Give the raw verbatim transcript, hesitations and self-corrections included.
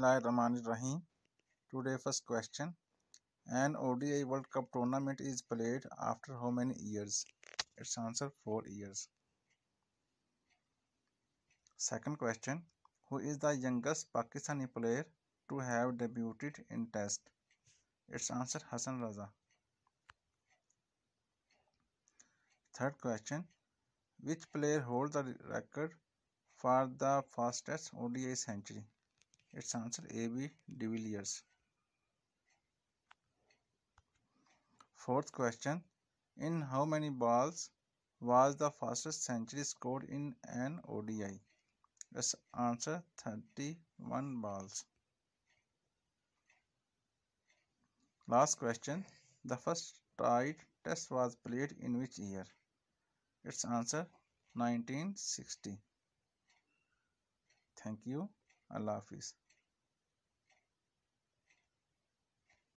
Bismillahirrahmanirrahim. Today first question. An O D I World Cup tournament is played after how many years? Its answer four years. Second question. Who is the youngest Pakistani player to have debuted in Test? Its answer Hassan Raza. Third question. Which player holds the record for the fastest O D I century? Its answer A B de Villiers. Fourth question. In how many balls was the fastest century scored in an O D I? Its answer thirty-one balls. Last question. The first tied test was played in which year? Its answer nineteen sixty. Thank you. Allah Hafiz.